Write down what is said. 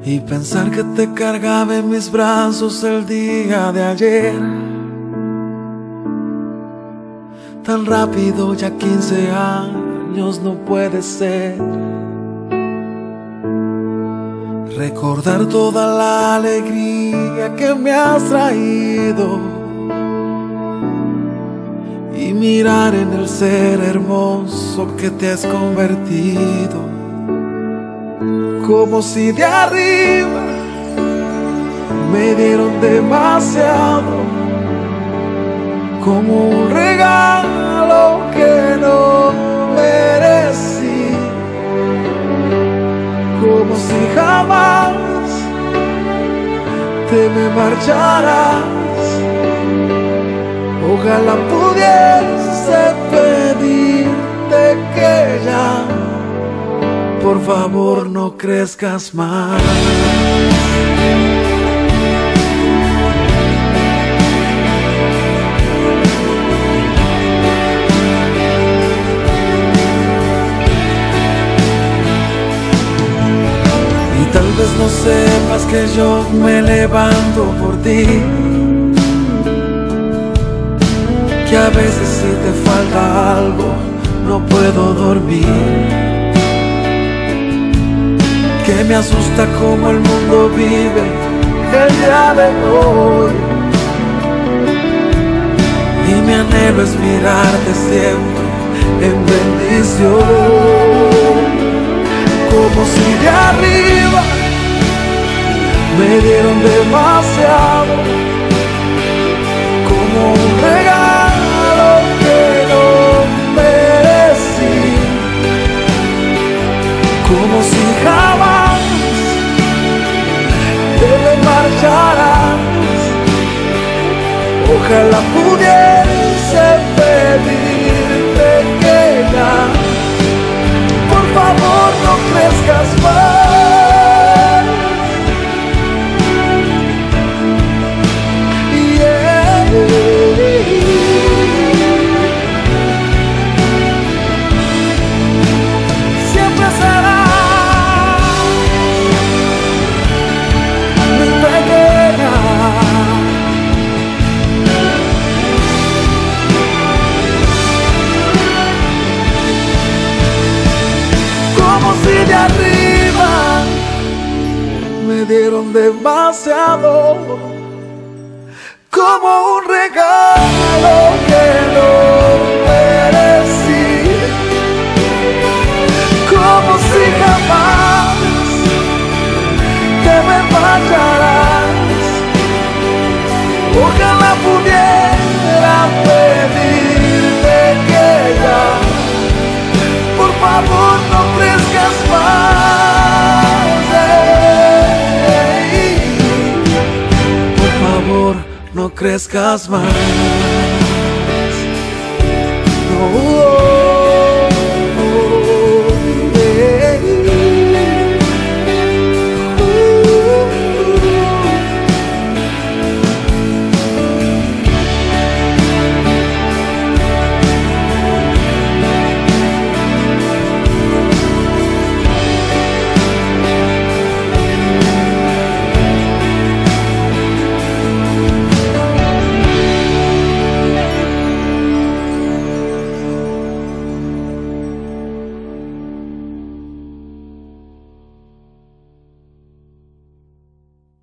y pensar que te cargaba en mis brazos el día de ayer. Tan rápido, ya 15 años no puede ser. Recordar toda la alegría que me has traído y mirar en el ser hermoso que te has convertido. Como si de arriba me dieron demasiado, como un regalo que no merecí, como si jamás te me marcharas. Ojalá pudiese pedirte que ya, por favor, no crezcas más. Y tal vez no sepas que yo me levanto por ti, que a veces si te falta algo no puedo dormir, que me asusta cómo el mundo vive el día de hoy, y mi anhelo es mirarte siempre en bendición, como si de arriba me dieron demasiado, como un regalo que no merecí, como si jamás te me marcharás. Ojalá pudiese pedirte que ya, por favor, no crezcas más. De arriba me dieron demasiado, como un regalo que no merecí, como si jamás te me marcharás. Ojalá pudiera pedirte que ya, por favor, no crezcas más. Por favor, no crezcas más.